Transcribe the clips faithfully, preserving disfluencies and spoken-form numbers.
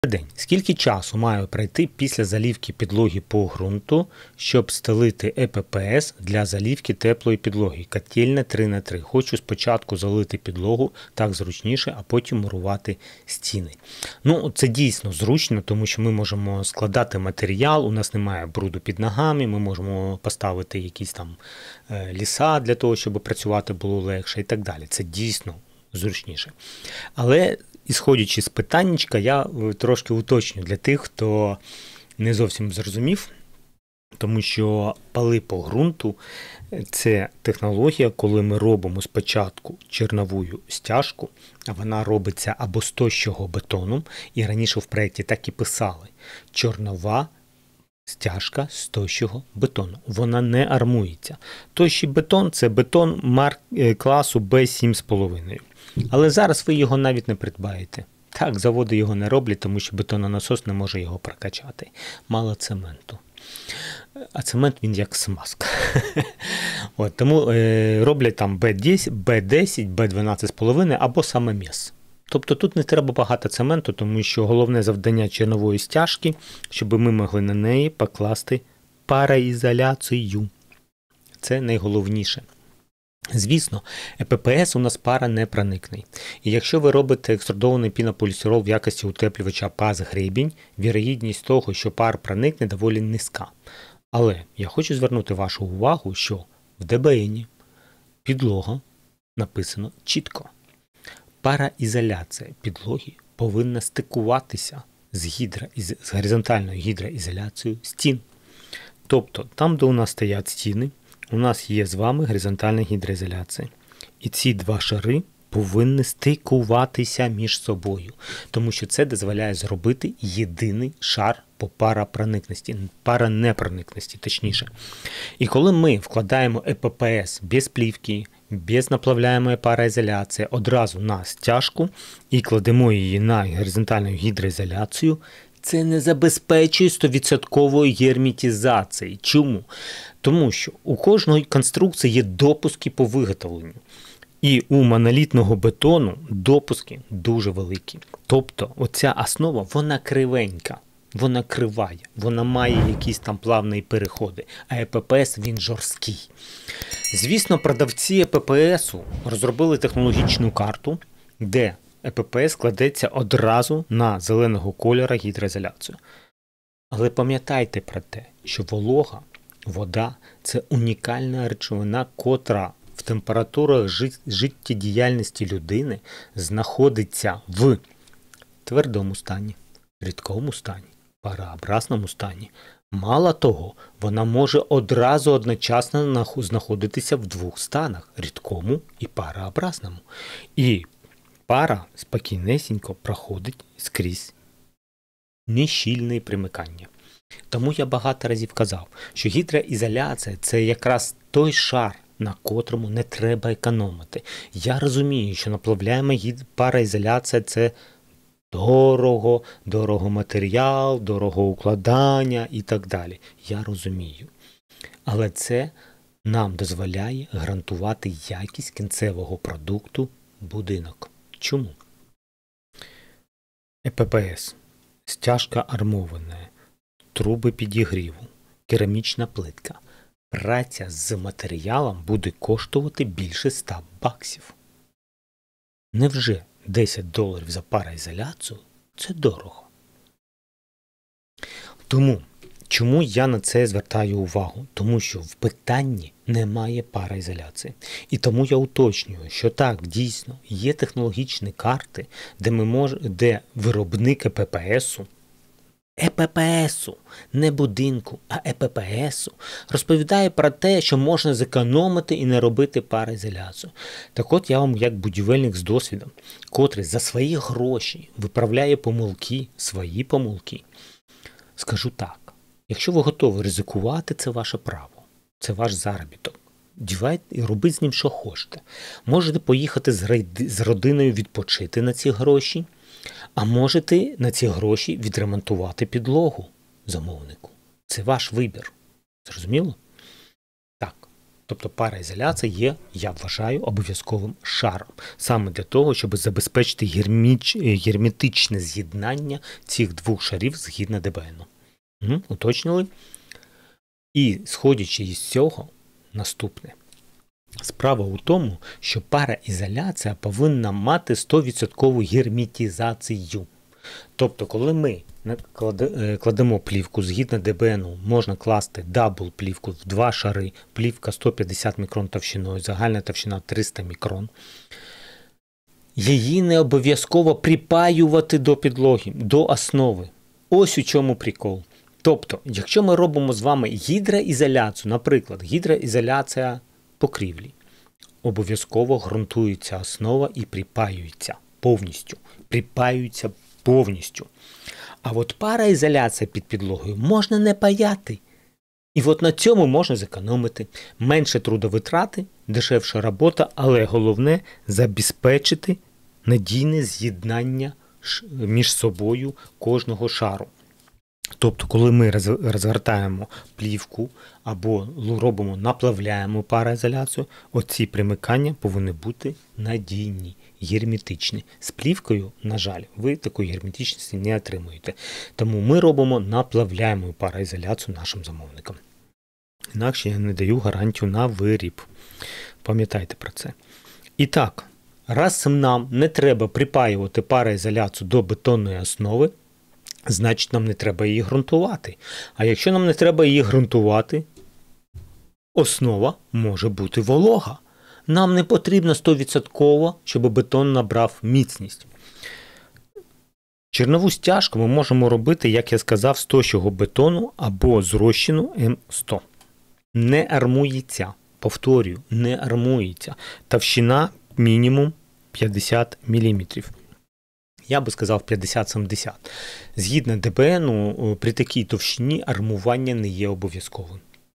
День. Скільки часу має пройти після залівки підлоги по ґрунту, щоб стелити Е Пе Пе Ес для залівки теплої підлоги? Котельня три на три. Хочу спочатку залити підлогу, так зручніше, а потім мурувати стіни. Ну, це дійсно зручно, тому що ми можемо складати матеріал, у нас немає бруду під ногами, ми можемо поставити якісь там ліса для того, щоб працювати було легше і так далі. Це дійсно зручніше. Але ісходячи з питаннячка, я трошки уточню для тих, хто не зовсім зрозумів, тому що пали по ґрунту – це технологія, коли ми робимо спочатку чернову стяжку, а вона робиться або з тощого бетону, і раніше в проєкті так і писали – чорнова стяжка з тощого бетону. Вона не армується. Тощий бетон – це бетон марк класу Б сім з половиною. Але зараз ви його навіть не придбаєте. Так, заводи його не роблять, тому що бетононасос не може його прокачати. Мало цементу. А цемент він як смазка. От, тому е, роблять там Б десять, Б десять, Б дванадцять з половиною або саме мес. Тобто тут не треба багато цементу, тому що головне завдання чернової стяжки, щоб ми могли на неї покласти пароізоляцію. Це найголовніше. Звісно, Е Пе Пе Ес у нас паронепроникний. І якщо ви робите екструдований пінополістирол в якості утеплювача паз-гребінь, вірогідність того, що пар проникне, доволі низька. Але я хочу звернути вашу увагу, що в Де Бе Ені підлога написано чітко. Пароізоляція підлоги повинна стикуватися з, гідро, з горизонтальною гідроізоляцією стін. Тобто, там, де у нас стоять стіни, у нас є з вами горизонтальна гідроізоляція. І ці два шари повинні стикуватися між собою, тому що це дозволяє зробити єдиний шар по паропроникності, паронепроникності, точніше. І коли ми вкладаємо Е Пе Пе Ес без плівки, без наплавляємої пароізоляції одразу на стяжку і кладемо її на горизонтальну гідроізоляцію, це не забезпечує сто відсотків герметизації. Чому? Тому що у кожної конструкції є допуски по виготовленню. І у монолітного бетону допуски дуже великі. Тобто оця основа, вона кривенька, вона криває, вона має якісь там плавні переходи. А Е Пе Пе Ес, він жорсткий. Звісно, продавці Е Пе Пе Есу розробили технологічну карту, де Е Пе Пе Ес кладеться одразу на зеленого кольору гідроізоляцію. Але пам'ятайте про те, що волога, вода – це унікальна речовина, котра в температурах життєдіяльності людини знаходиться в твердому стані, рідкому стані, парообразному стані. Мало того, вона може одразу одночасно знаходитися в двох станах – рідкому і парообразному. І пара спокійнесенько проходить скрізь нещільне примикання. Тому я багато разів казав, що гідроізоляція – це якраз той шар, на котрому не треба економити. Я розумію, що наплавляємо пароізоляція – це дорого, дорого матеріал, дорого укладання і так далі. Я розумію. Але це нам дозволяє гарантувати якість кінцевого продукту будинок. Чому? Е Пе Пе Ес, стяжка армована, труби підігріву, керамічна плитка. Праця з матеріалом буде коштувати більше ста баксів. Невже десять доларів за пароізоляцію – це дорого? Тому, чому я на це звертаю увагу? Тому що в питанні немає пароізоляції. І тому я уточнюю, що так, дійсно, є технологічні карти, де, ми мож... де виробник Е Пе Пе Есу, Е Пе Пе Есу, не будинку, а Е Пе Пе Есу, розповідає про те, що можна зекономити і не робити пароізоляцію. Так от я вам, як будівельник з досвідом, котрий за свої гроші виправляє помилки, свої помилки, скажу так, якщо ви готові ризикувати, це ваше право, це ваш заробіток. Дівайте і робіть з ним, що хочете. Можете поїхати з родиною відпочити на ці гроші, а можете на ці гроші відремонтувати підлогу замовнику. Це ваш вибір. Зрозуміло? Так. Тобто пароізоляція є, я вважаю, обов'язковим шаром. Саме для того, щоб забезпечити герміч... герметичне з'єднання цих двох шарів згідно ДБН. Угу, уточнили? І, сходячи із цього, наступне. Справа у тому, що пароізоляція повинна мати сто відсотків герметизацію. Тобто, коли ми кладемо плівку згідно ДБН, можна класти дабл плівку в два шари, плівка сто п'ятдесят мікрон товщиною, загальна товщина триста мікрон. Її не обов'язково припаювати до підлоги, до основи. Ось у чому прикол. Тобто, якщо ми робимо з вами гідроізоляцію, наприклад, гідроізоляція покрівлі, обов'язково ґрунтується основа і припаюється повністю. Припаюється повністю. А от пароізоляція під підлогою можна не паяти. І от на цьому можна зекономити. Менше трудовитрати, дешевша робота, але головне – забезпечити надійне з'єднання між собою кожного шару. Тобто, коли ми розгортаємо плівку або робимо, наплавляємо пароізоляцію, оці примикання повинні бути надійні, герметичні. З плівкою, на жаль, ви такої герметичності не отримуєте. Тому ми робимо, наплавляємо пароізоляцію нашим замовникам. Інакше я не даю гарантію на виріб. Пам'ятайте про це. І так, раз нам не треба припаювати пароізоляцію до бетонної основи, значить нам не треба її ґрунтувати. А якщо нам не треба її ґрунтувати, основа може бути волога. Нам не потрібно сто відсотків, щоб бетон набрав міцність. Чернову стяжку ми можемо робити, як я сказав, з тощого бетону або з розчину М сто. Не армується, повторюю, не армується. Товщина мінімум п'ятдесят міліметрів. Я би сказав п'ятдесят сімдесят. Згідно ДБН, при такій товщині армування не є обов'язковим.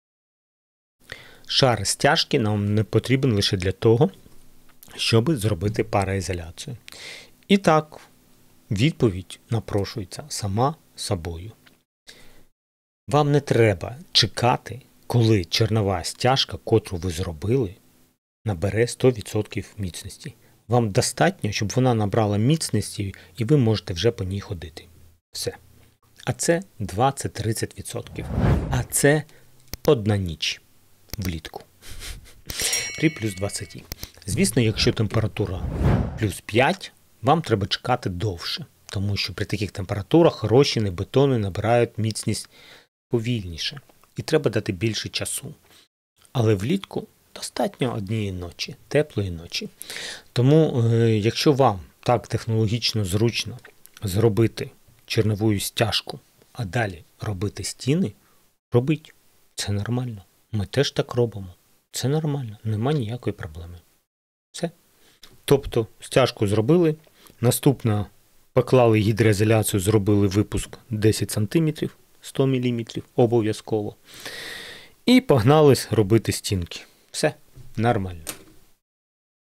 Шар стяжки нам не потрібен лише для того, щоб зробити пароізоляцію. І так, відповідь напрошується сама собою. Вам не треба чекати, коли чернова стяжка, котру ви зробили, набере сто відсотків міцності. Вам достатньо, щоб вона набрала міцності, і ви можете вже по ній ходити. Все. А це двадцять-тридцять відсотків. А це одна ніч влітку. При плюс двадцять. Звісно, якщо температура плюс п'ять, вам треба чекати довше. Тому що при таких температурах розчини, бетони набирають міцність повільніше. І треба дати більше часу. Але влітку достатньо однієї ночі, теплої ночі. Тому, е, якщо вам так технологічно зручно зробити чернову стяжку, а далі робити стіни, робіть. Це нормально. Ми теж так робимо. Це нормально. Нема ніякої проблеми. Все. Тобто, стяжку зробили, наступно поклали гідроізоляцію, зробили випуск десять сантиметрів, сто міліметрів, обов'язково. І погнались робити стінки. Все нормально.